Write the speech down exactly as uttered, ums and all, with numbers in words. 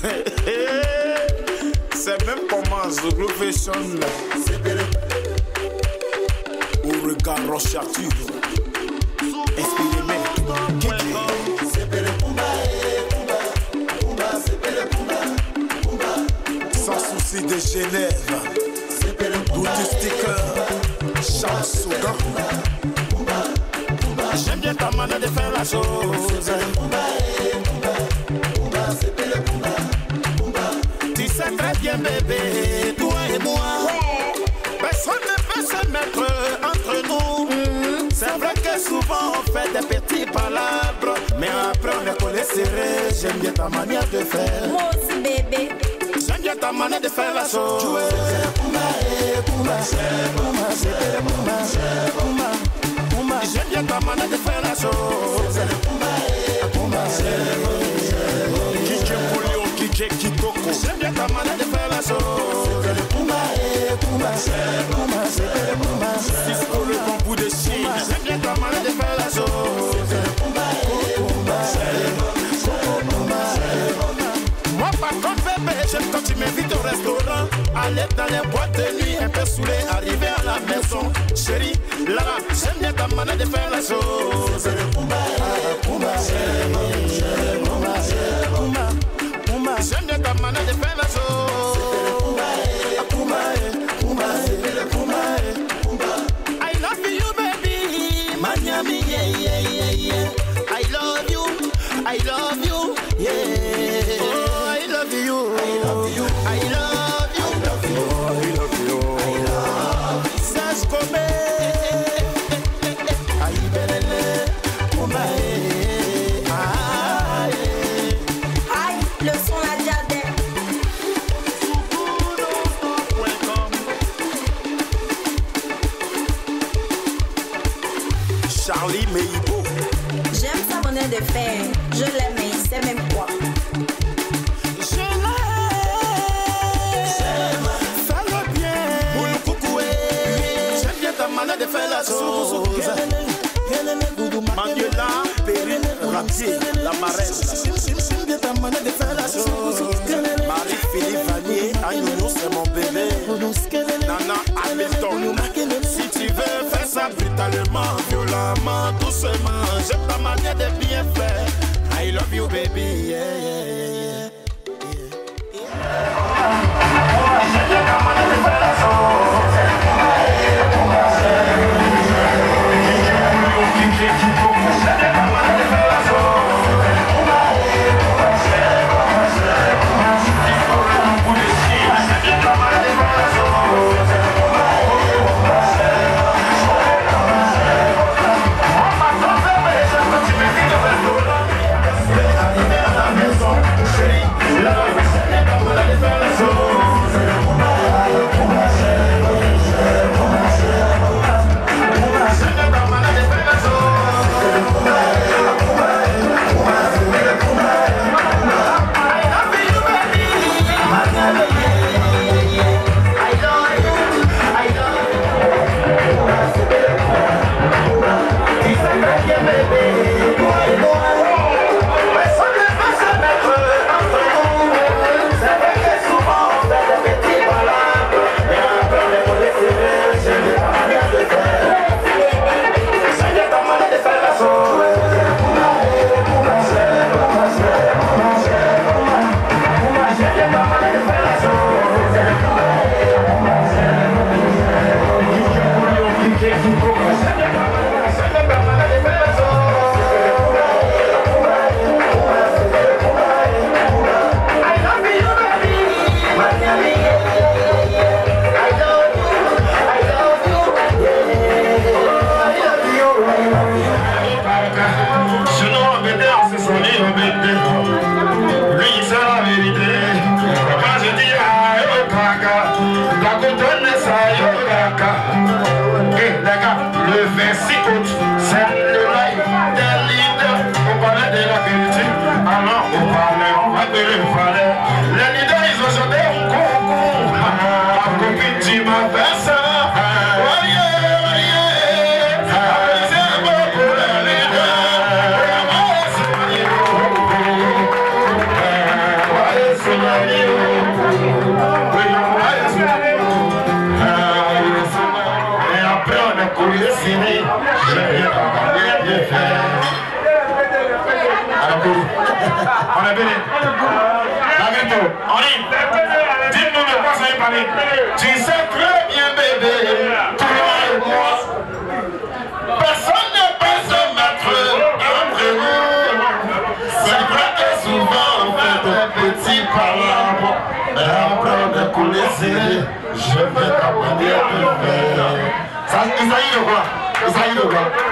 C'est même comment The Profession au regard Roche Arthur. Inspiré sans souci de Genève, Bouti Sticker, Charles Soudan. J'aime bien ta manière de faire la chose. Tu sais très bien bébé, toi et moi, personne ne peut se mettre entre nous. C'est vrai que souvent on fait des petits palabres, mais après on est collé serré. J'aime bien ta manière de faire. Moi aussi bébé. J'aime bien ta manière de faire la chose. Jouer, Puma, Puma, Puma, Puma, Puma, Puma. J'aime bien ta manière de faire la chose. Puma, Kike Polio, Kike Kitoko. J'aime bien ta manière de faire la chose. Puma, Puma, Puma, Puma. Cisco le bambou de Chine. J'aime bien ta manière de faire la chose. Puma, Puma, Puma. Moi par contre bébé, j'aime quand tu m'invites au restaurant, aller dans les boîtes de nuit, un peu saoulé, arriver à la maison. Chérie, là, j'aime bien ta manière de faire la chose. Puma, Puma, Puma, Puma. J'aime bien ta manière de faire la chose. Puma, Puma, Puma, Puma. I love you baby, Miami, yeah, yeah, yeah, yeah. I love you, I love you, yeah. Oh, I love you, I love you, I love you, I love you, I love you, I love you. Sache comme aïe belle, Puma, aïe, Aïe, le son la diadème. Charlie Meibo. J'aime sa manière de faire. Je l'aime, mais il sait même quoi. Je l'aime. Fais-le bien. Boule coucoué. J'aime bien ta manière de faire la chose. Manuela, Perrine, Rapier, la marraine. J'aime bien ta manière de faire la chose. Marie-Philippe Vanier, Agnono, c'est mon bébé. Nana Hamilton. Si tu veux faire ça brutalement, violemment, doucement, j'aime ta manière de bien faire. I love you baby, yeah, yeah, yeah, yeah, yeah. J'aime bien ta manière de faire la chose. Let's go. couler serré, je viens ta manière de faire. On est béni. On est. Dites-nous de quoi ça est parlé. Tu sais très bien, bébé, toi et moi. Personne ne peut se mettre entre nous. C'est vrai que souvent on fait des petits palabres. Mais après on est coulé serré, je vais ta manière de faire. Ça, Isaïe de quoi? Isaïe de quoi?